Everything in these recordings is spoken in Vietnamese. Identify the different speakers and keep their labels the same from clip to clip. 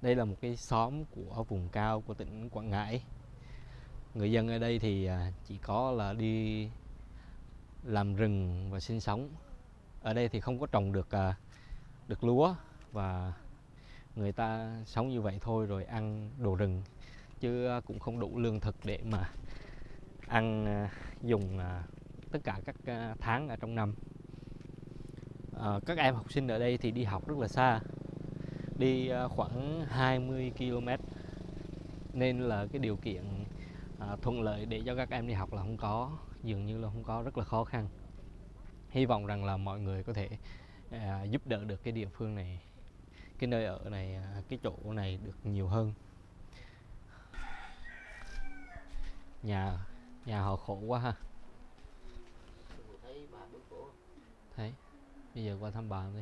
Speaker 1: Đây là một cái xóm của vùng cao của tỉnh Quảng Ngãi. Người dân ở đây thì chỉ có là đi làm rừng và sinh sống. Ở đây thì không có trồng được lúa, và người ta sống như vậy thôi, rồi ăn đồ rừng, chứ cũng không đủ lương thực để mà ăn dùng tất cả các tháng ở trong năm. Các em học sinh ở đây thì đi học rất là xa, đi khoảng 20 km, nên là cái điều kiện thuận lợi để cho các em đi học là không có, dường như là không có, rất là khó khăn. Hy vọng rằng là mọi người có thể giúp đỡ được cái địa phương này, cái nơi ở này, cái chỗ này được nhiều hơn. Nhà họ khổ quá ha. Thấy, bây giờ qua thăm bà đi.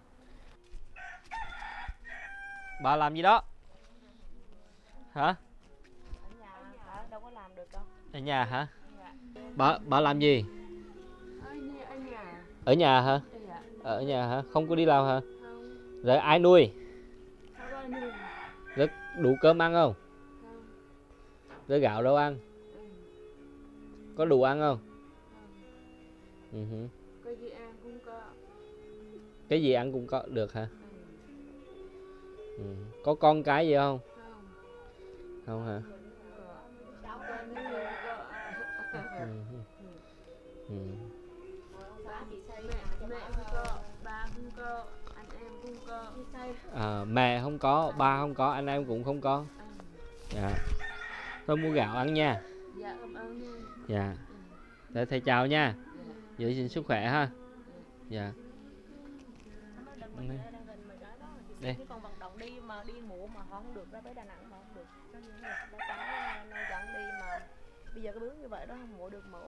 Speaker 1: Bà làm gì đó hả?
Speaker 2: Ở nhà hả? Đâu có làm được đâu.
Speaker 1: Ở nhà hả?
Speaker 2: Dạ.
Speaker 1: Bà làm gì?
Speaker 2: Ở nhà.
Speaker 1: Ở nhà hả?
Speaker 2: Dạ.
Speaker 1: Ở nhà hả? Không có đi làm hả?
Speaker 2: Không.
Speaker 1: Rồi ai nuôi?
Speaker 2: Sao có nuôi?
Speaker 1: Rồi đủ cơm ăn không?
Speaker 2: Không.
Speaker 1: Rồi gạo đâu ăn?
Speaker 2: Ừ.
Speaker 1: Có đủ ăn không?
Speaker 2: Không. Cái gì ăn cũng có.
Speaker 1: Cái gì ăn cũng có được hả?
Speaker 2: Ừ.
Speaker 1: Có con cái gì không?
Speaker 2: Không.
Speaker 1: Không hả?
Speaker 2: Cháu con nuôi có. Mẹ không có, ba không có, anh em không có.
Speaker 1: Mẹ không có, ba không có, anh em cũng không có. Dạ. Thôi mua gạo ăn nha.
Speaker 2: Dạ, cảm ơn nha.
Speaker 1: Dạ. Để thầy chào nha. Giữ gìn sức khỏe ha. Dạ. Đây.
Speaker 2: Cái con vận động đi mà đi muộn mà họ không được ra tới Đà Nẵng, họ không được. Nó dẫn đi mà bây giờ cái bước như vậy đó không muộn được mẫu.